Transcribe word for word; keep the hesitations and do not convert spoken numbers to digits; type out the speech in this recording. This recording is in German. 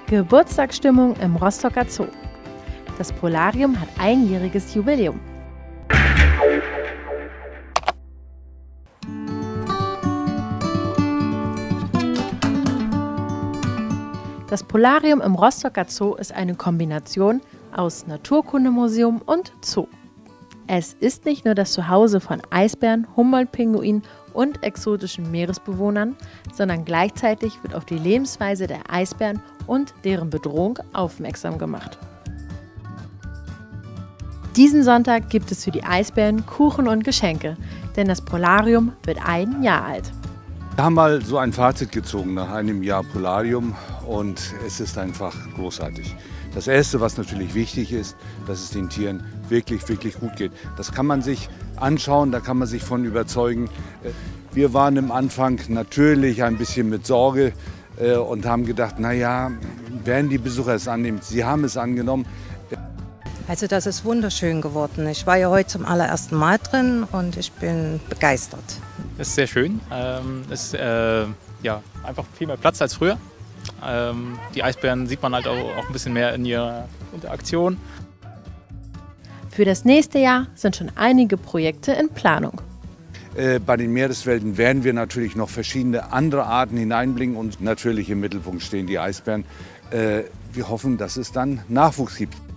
Geburtstagsstimmung im Rostocker Zoo. Das Polarium hat einjähriges Jubiläum. Das Polarium im Rostocker Zoo ist eine Kombination aus Naturkundemuseum und Zoo. Es ist nicht nur das Zuhause von Eisbären, Humboldt-Pinguinen und exotischen Meeresbewohnern, sondern gleichzeitig wird auf die Lebensweise der Eisbären und deren Bedrohung aufmerksam gemacht. Diesen Sonntag gibt es für die Eisbären Kuchen und Geschenke, denn das Polarium wird ein Jahr alt. Wir haben mal so ein Fazit gezogen nach einem Jahr Polarium und es ist einfach großartig. Das Erste, was natürlich wichtig ist, dass es den Tieren wirklich, wirklich gut geht. Das kann man sich anschauen, da kann man sich von überzeugen. Wir waren am Anfang natürlich ein bisschen mit Sorge und haben gedacht, naja, werden die Besucher es annehmen? Sie haben es angenommen. Also das ist wunderschön geworden. Ich war ja heute zum allerersten Mal drin und ich bin begeistert. Es ist sehr schön. Es ist äh, ja, einfach viel mehr Platz als früher. Ähm, die Eisbären sieht man halt auch, auch ein bisschen mehr in ihrer Interaktion. Für das nächste Jahr sind schon einige Projekte in Planung. Äh, bei den Meereswelten werden wir natürlich noch verschiedene andere Arten hineinbringen und natürlich im Mittelpunkt stehen die Eisbären. Äh, wir hoffen, dass es dann Nachwuchs gibt.